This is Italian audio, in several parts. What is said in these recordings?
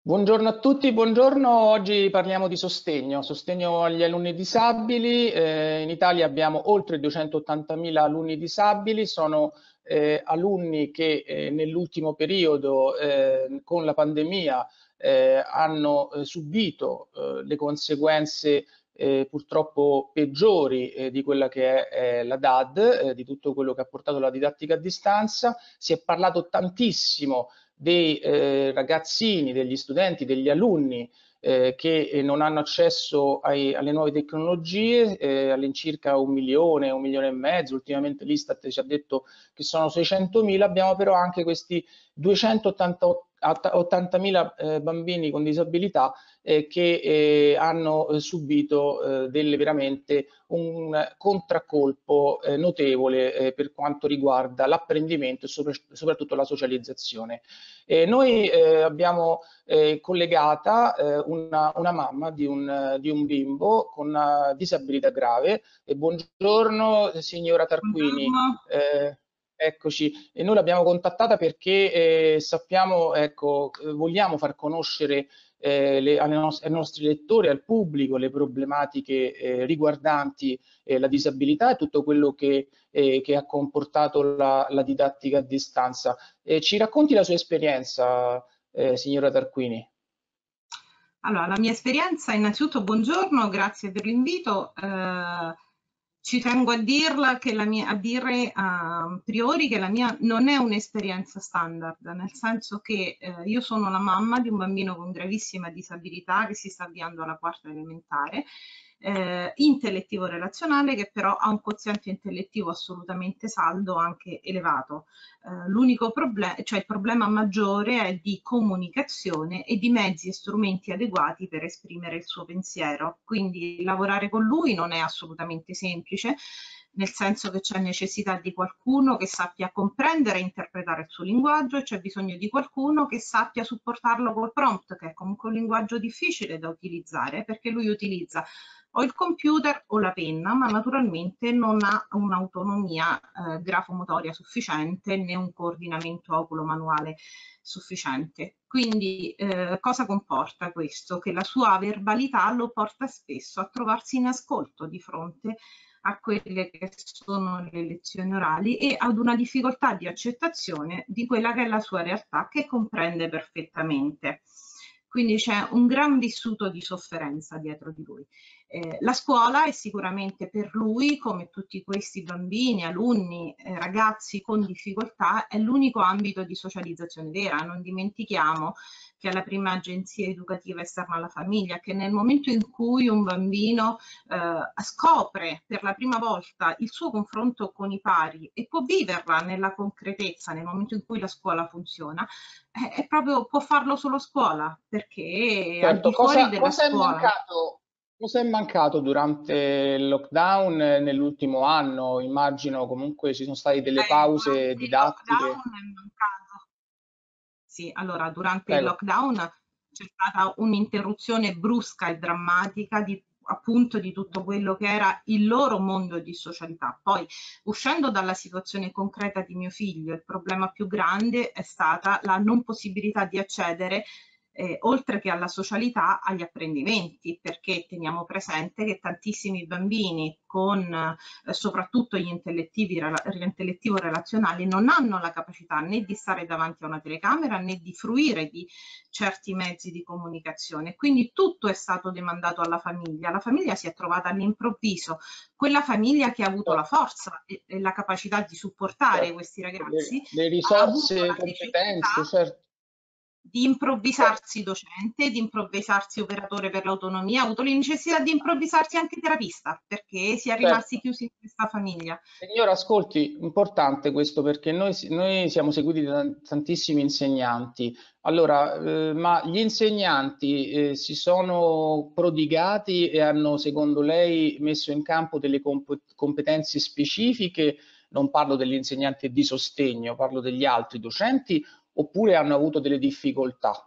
Buongiorno a tutti, buongiorno. Oggi parliamo di sostegno, sostegno agli alunni disabili. In Italia abbiamo oltre 280.000 alunni disabili, sono alunni che nell'ultimo periodo con la pandemia hanno subito le conseguenze purtroppo peggiori di quella che è la DAD, di tutto quello che ha portato la didattica a distanza. Si è parlato tantissimo dei ragazzini, degli studenti, degli alunni che non hanno accesso alle nuove tecnologie, all'incirca 1 e mezzo. Ultimamente l'Istat ci ha detto che sono 600.000, abbiamo però anche questi 280.000 bambini con disabilità che hanno subito veramente un contraccolpo notevole per quanto riguarda l'apprendimento e soprattutto la socializzazione. Noi abbiamo collegata una mamma di un bimbo con una disabilità grave. Buongiorno signora Tarquini. Buongiorno. Eccoci, e noi l'abbiamo contattata perché sappiamo, ecco, vogliamo far conoscere ai nostri lettori, al pubblico, le problematiche riguardanti la disabilità e tutto quello che ha comportato la didattica a distanza. Ci racconti la sua esperienza, signora Tarquini? Allora, la mia esperienza, innanzitutto buongiorno, grazie per l'invito. Ci tengo a dirla che a dire a priori che la mia non è un'esperienza standard, nel senso che io sono la mamma di un bambino con gravissima disabilità che si sta avviando alla quarta elementare, intellettivo relazionale, che però ha un quoziente intellettivo assolutamente saldo, anche elevato. L'unico problema, cioè il problema maggiore è di comunicazione e di mezzi e strumenti adeguati per esprimere il suo pensiero. Quindi lavorare con lui non è assolutamente semplice, nel senso che c'è necessità di qualcuno che sappia comprendere e interpretare il suo linguaggio e c'è bisogno di qualcuno che sappia supportarlo col prompt, che è comunque un linguaggio difficile da utilizzare, perché lui utilizza o il computer o la penna, ma naturalmente non ha un'autonomia grafomotoria sufficiente né un coordinamento oculo-manuale sufficiente. Quindi cosa comporta questo? Che la sua verbalità lo porta spesso a trovarsi in ascolto di fronte a quelle che sono le lezioni orali e ad una difficoltà di accettazione di quella che è la sua realtà, che comprende perfettamente. Quindi c'è un gran vissuto di sofferenza dietro di lui. La scuola è sicuramente per lui, come tutti questi bambini, alunni, ragazzi con difficoltà, è l'unico ambito di socializzazione vera. Non dimentichiamo che è la prima agenzia educativa esterna alla famiglia, che nel momento in cui un bambino scopre per la prima volta il suo confronto con i pari e può viverla nella concretezza nel momento in cui la scuola funziona, è proprio, può farlo solo scuola, perché al Certo, di fuori della scuola. cosa è mancato durante il lockdown nell'ultimo anno? Immagino comunque ci sono state delle pause Durante il didattiche. lockdown è mancato. Sì, allora durante il Prego. lockdown c'è stata un'interruzione brusca e drammatica di appunto di tutto quello che era il loro mondo di socialità. Poi, uscendo dalla situazione concreta di mio figlio, il problema più grande è stata la non possibilità di accedere oltre che alla socialità, agli apprendimenti, perché teniamo presente che tantissimi bambini con soprattutto gli intellettivo relazionali non hanno la capacità né di stare davanti a una telecamera né di fruire di certi mezzi di comunicazione. Quindi tutto è stato demandato alla famiglia. La famiglia si è trovata all'improvviso, quella famiglia che ha avuto la forza e la capacità di supportare Certo. questi ragazzi Le ha avuto risorse, la competenze, necessità certo, di certo. improvvisarsi docente, di improvvisarsi operatore per l'autonomia, ha avuto la necessità di improvvisarsi anche terapista, perché si è rimasti Certo. chiusi in questa famiglia. Signora, ascolti, importante questo perché noi siamo seguiti da tantissimi insegnanti. Allora, ma gli insegnanti si sono prodigati e hanno, secondo lei, messo in campo delle competenze specifiche? Non parlo degli insegnanti di sostegno, parlo degli altri docenti, oppure hanno avuto delle difficoltà?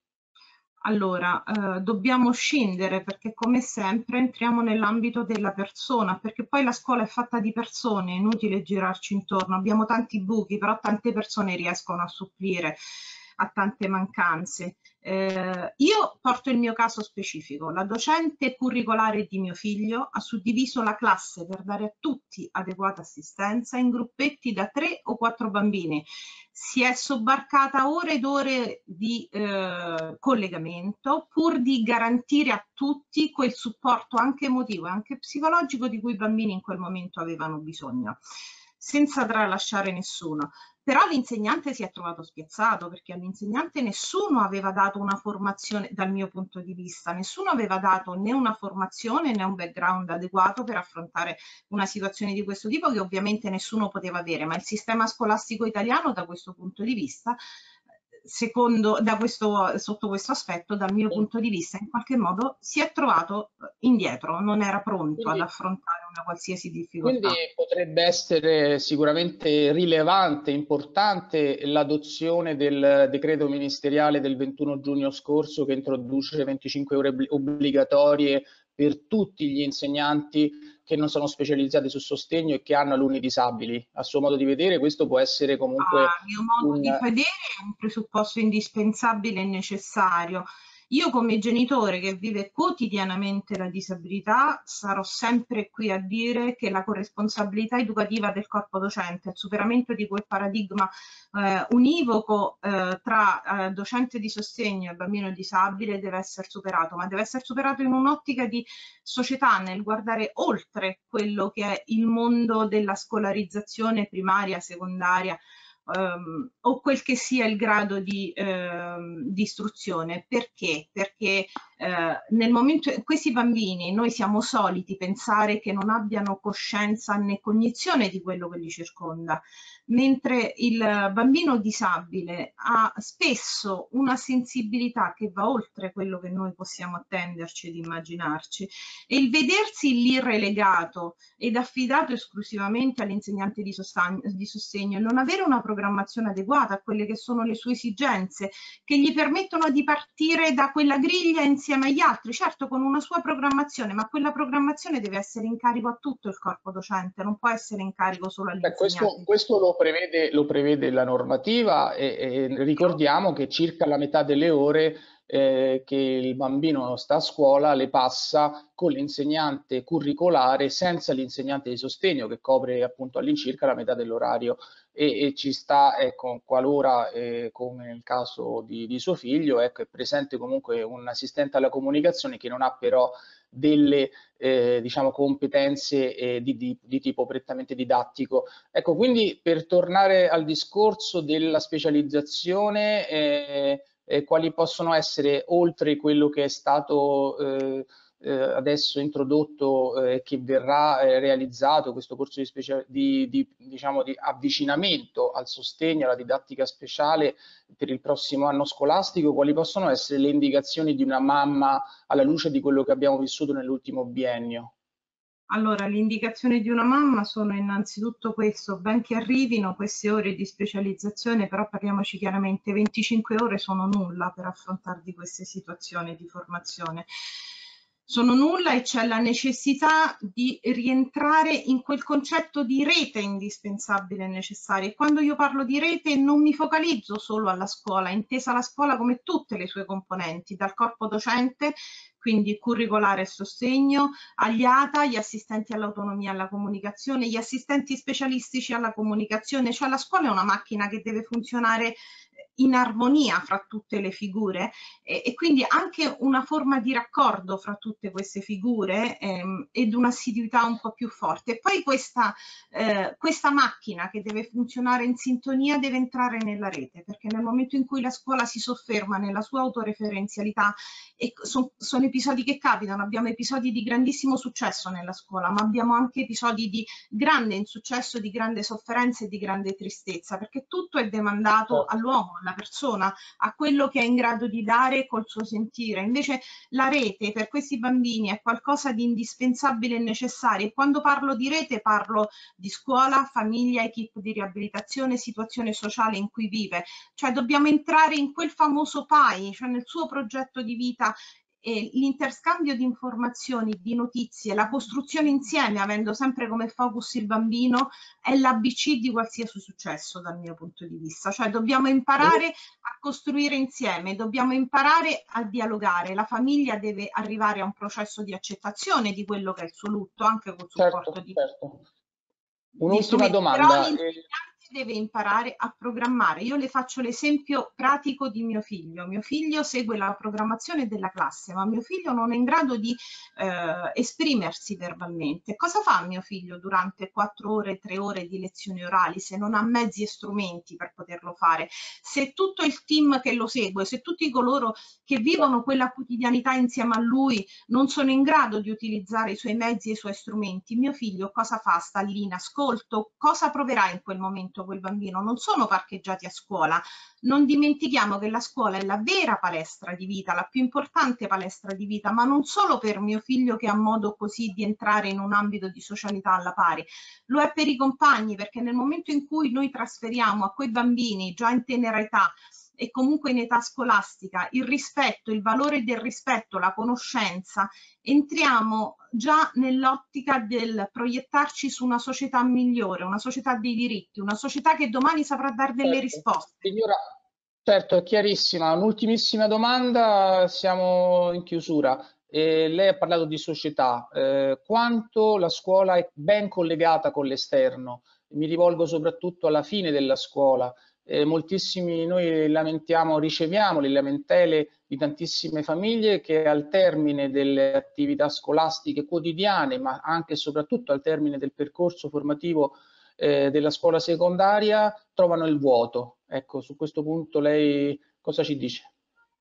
Allora, dobbiamo scendere perché come sempre entriamo nell'ambito della persona, perché poi la scuola è fatta di persone, è inutile girarci intorno, abbiamo tanti buchi, però tante persone riescono a supplire. ha tante mancanze. Io porto il mio caso specifico. La docente curricolare di mio figlio ha suddiviso la classe per dare a tutti adeguata assistenza in gruppetti da 3 o 4 bambini. Si è sobbarcata ore ed ore di collegamento pur di garantire a tutti quel supporto anche emotivo e anche psicologico di cui i bambini in quel momento avevano bisogno, senza tralasciare nessuno. Però l'insegnante si è trovato spiazzato, perché all'insegnante nessuno aveva dato una formazione, dal mio punto di vista, nessuno aveva dato né una formazione né un background adeguato per affrontare una situazione di questo tipo, che ovviamente nessuno poteva avere, ma il sistema scolastico italiano da questo punto di vista, sotto questo aspetto, dal mio punto di vista, in qualche modo si è trovato indietro, non era pronto ad affrontare una qualsiasi difficoltà. Quindi potrebbe essere sicuramente rilevante, importante l'adozione del decreto ministeriale del 21 giugno scorso, che introduce 25 ore obbligatorie per tutti gli insegnanti che non sono specializzati sul sostegno e che hanno alunni disabili. A suo modo di vedere, questo può essere comunque A mio modo di vedere è un presupposto indispensabile e necessario. Io come genitore che vive quotidianamente la disabilità sarò sempre qui a dire che la corresponsabilità educativa del corpo docente, il superamento di quel paradigma univoco tra docente di sostegno e bambino disabile deve essere superato, ma deve essere superato in un'ottica di società, nel guardare oltre quello che è il mondo della scolarizzazione primaria, secondaria, o quel che sia il grado di istruzione. Perché? Perché nel momento questi bambini, noi siamo soliti pensare che non abbiano coscienza né cognizione di quello che li circonda, mentre il bambino disabile ha spesso una sensibilità che va oltre quello che noi possiamo attenderci ed immaginarci, e il vedersi lì relegato ed affidato esclusivamente all'insegnante di sostegno e non avere una programmazione adeguata a quelle che sono le sue esigenze, che gli permettono di partire da quella griglia insieme agli altri, certo con una sua programmazione, ma quella programmazione deve essere in carico a tutto il corpo docente, non può essere in carico solo all'insegnante. Questo lo prevede la normativa e ricordiamo che circa la metà delle ore che il bambino sta a scuola le passa con l'insegnante curricolare senza l'insegnante di sostegno, che copre appunto all'incirca la metà dell'orario, e ci sta, ecco, qualora come nel caso di suo figlio, ecco, è presente comunque un assistente alla comunicazione che non ha però delle diciamo competenze di tipo prettamente didattico. Ecco, quindi per tornare al discorso della specializzazione, quali possono essere, oltre quello che è stato adesso introdotto e che verrà realizzato, questo corso diciamo, di avvicinamento al sostegno, alla didattica speciale per il prossimo anno scolastico, quali possono essere le indicazioni di una mamma alla luce di quello che abbiamo vissuto nell'ultimo biennio? Allora, le indicazioni di una mamma sono innanzitutto questo: ben che arrivino queste ore di specializzazione, però parliamoci chiaramente, 25 ore sono nulla per affrontare di queste situazioni di formazione. Sono nulla, e c'è la necessità di rientrare in quel concetto di rete indispensabile e necessaria. E quando io parlo di rete non mi focalizzo solo alla scuola, intesa la scuola come tutte le sue componenti, dal corpo docente, quindi curricolare e sostegno, agli ATA, gli assistenti all'autonomia e alla comunicazione, gli assistenti specialistici alla comunicazione, cioè la scuola è una macchina che deve funzionare in armonia fra tutte le figure, e quindi anche una forma di raccordo fra tutte queste figure ed un'assiduità un po' più forte. E poi questa macchina che deve funzionare in sintonia deve entrare nella rete, perché nel momento in cui la scuola si sofferma nella sua autoreferenzialità, e sono episodi che capitano, abbiamo episodi di grandissimo successo nella scuola, ma abbiamo anche episodi di grande insuccesso, di grande sofferenza e di grande tristezza, perché tutto è demandato all'uomo, alla persona, a quello che è in grado di dare col suo sentire. Invece la rete per questi bambini è qualcosa di indispensabile e necessario, e quando parlo di rete parlo di scuola, famiglia, equip di riabilitazione, situazione sociale in cui vive, cioè dobbiamo entrare in quel famoso PAI, cioè nel suo progetto di vita, l'interscambio di informazioni, di notizie, la costruzione insieme, avendo sempre come focus il bambino, è l'ABC di qualsiasi successo dal mio punto di vista. Cioè dobbiamo imparare a costruire insieme, dobbiamo imparare a dialogare. La famiglia deve arrivare a un processo di accettazione di quello che è il suo lutto, anche col supporto di Un'ultima strumenti. Però domanda. l'insegnante deve imparare a programmare. Io le faccio l'esempio pratico di mio figlio. Mio figlio segue la programmazione della classe, ma mio figlio non è in grado di esprimersi verbalmente. Cosa fa mio figlio durante 4 ore, 3 ore di lezioni orali se non ha mezzi e strumenti per poterlo fare? Se tutto il team che lo segue, se tutti coloro che vivono quella quotidianità insieme a lui non sono in grado di utilizzare i suoi mezzi e i suoi strumenti, mio figlio cosa fa? Sta lì in ascolto? Cosa proverà in quel momento quel bambino? Non sono parcheggiati a scuola. Non dimentichiamo che la scuola è la vera palestra di vita, la più importante palestra di vita, ma non solo per mio figlio che ha modo così di entrare in un ambito di socialità alla pari, lo è per i compagni, perché nel momento in cui noi trasferiamo a quei bambini già in tenera età e comunque in età scolastica il rispetto, il valore del rispetto, la conoscenza, entriamo già nell'ottica del proiettarci su una società migliore, una società dei diritti, una società che domani saprà dare delle risposte. Signora, certo, è chiarissima. Un'ultimissima domanda, siamo in chiusura. Lei ha parlato di società, quanto la scuola è ben collegata con l'esterno? Mi rivolgo soprattutto alla fine della scuola. Moltissimi noi lamentiamo, riceviamo le lamentele di tantissime famiglie che al termine delle attività scolastiche quotidiane, ma anche e soprattutto al termine del percorso formativo della scuola secondaria, trovano il vuoto. Ecco, su questo punto lei cosa ci dice?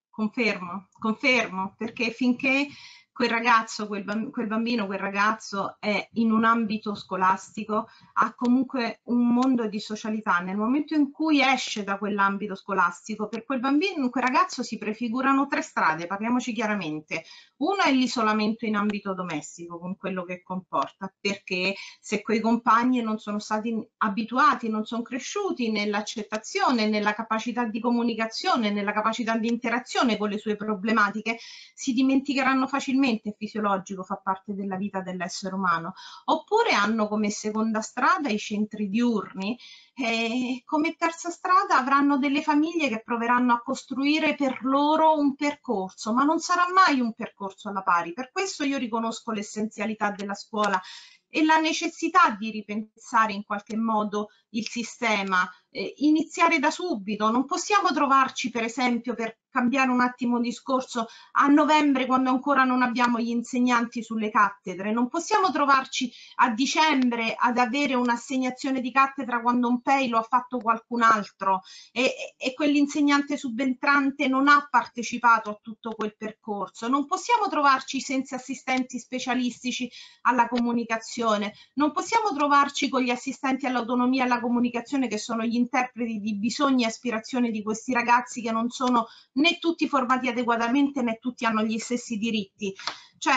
Confermo, perché finché quel ragazzo, quel bambino, quel ragazzo è in un ambito scolastico, ha comunque un mondo di socialità. Nel momento in cui esce da quell'ambito scolastico, per quel bambino, quel ragazzo si prefigurano 3 strade, parliamoci chiaramente. Una è l'isolamento in ambito domestico, con quello che comporta, perché se quei compagni non sono stati abituati, non sono cresciuti nell'accettazione, nella capacità di comunicazione, nella capacità di interazione con le sue problematiche, si dimenticheranno facilmente, è fisiologico, fa parte della vita dell'essere umano. Oppure hanno come seconda strada i centri diurni e come terza strada avranno delle famiglie che proveranno a costruire per loro un percorso, ma non sarà mai un percorso alla pari. Per questo io riconosco l'essenzialità della scuola e la necessità di ripensare in qualche modo il sistema, iniziare da subito. Non possiamo trovarci, per esempio, per cambiare un attimo discorso, a novembre quando ancora non abbiamo gli insegnanti sulle cattedre. Non possiamo trovarci a dicembre ad avere un'assegnazione di cattedra quando un PEI lo ha fatto qualcun altro e quell'insegnante subentrante non ha partecipato a tutto quel percorso. Non possiamo trovarci senza assistenti specialistici alla comunicazione. Non possiamo trovarci con gli assistenti all'autonomia e alla comunicazione che sono gli interpreti di bisogni e aspirazioni di questi ragazzi che non sono né tutti formati adeguatamente né tutti hanno gli stessi diritti. Cioè,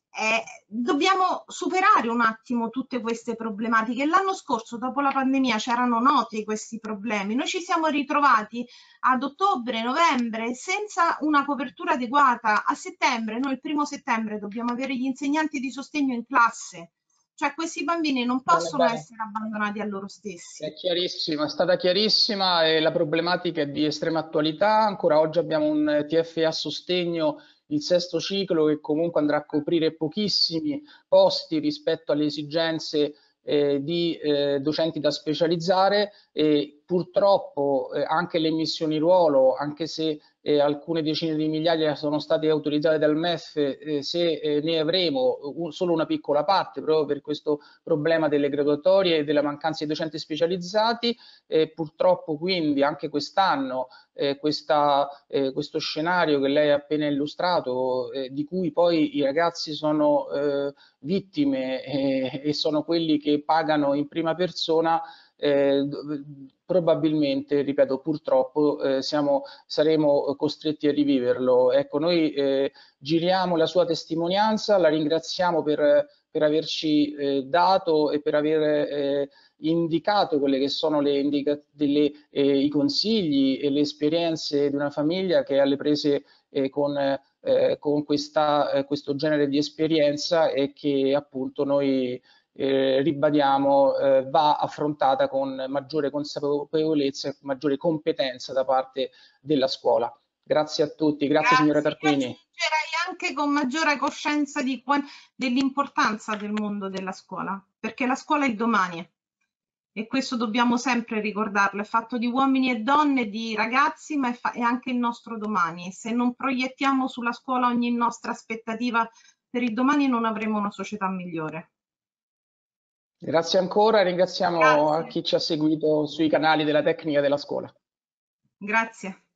dobbiamo superare un attimo tutte queste problematiche. L'anno scorso, dopo la pandemia, c'erano noti questi problemi. Noi ci siamo ritrovati ad ottobre, novembre, senza una copertura adeguata. A settembre, noi il 1° settembre dobbiamo avere gli insegnanti di sostegno in classe. Cioè questi bambini non possono essere abbandonati a loro stessi. È chiarissima, è stata chiarissima e la problematica è di estrema attualità. Ancora oggi abbiamo un TFA a sostegno, il 6° ciclo, che comunque andrà a coprire pochissimi posti rispetto alle esigenze di docenti da specializzare e purtroppo anche le missioni ruolo, anche se alcune decine di migliaia sono state autorizzate dal MEF, se ne avremo solo una piccola parte proprio per questo problema delle graduatorie e della mancanza di docenti specializzati. Purtroppo quindi anche quest'anno questo scenario che lei ha appena illustrato, di cui poi i ragazzi sono vittime e sono quelli che pagano in prima persona, probabilmente, ripeto, purtroppo saremo costretti a riviverlo. Ecco, noi giriamo la sua testimonianza, la ringraziamo per averci dato e per aver indicato quelle che sono i consigli e le esperienze di una famiglia che è alle prese con questo genere di esperienza e che appunto noi ribadiamo va affrontata con maggiore consapevolezza e maggiore competenza da parte della scuola. Grazie a tutti, grazie signora Grazie, io Tarquini. aggiungerei anche con maggiore coscienza dell'importanza del mondo della scuola, perché la scuola è il domani e questo dobbiamo sempre ricordarlo, è fatto di uomini e donne, di ragazzi, ma è anche il nostro domani. E se non proiettiamo sulla scuola ogni nostra aspettativa per il domani non avremo una società migliore. Grazie ancora e ringraziamo a Grazie, chi ci ha seguito sui canali della tecnica della scuola. grazie.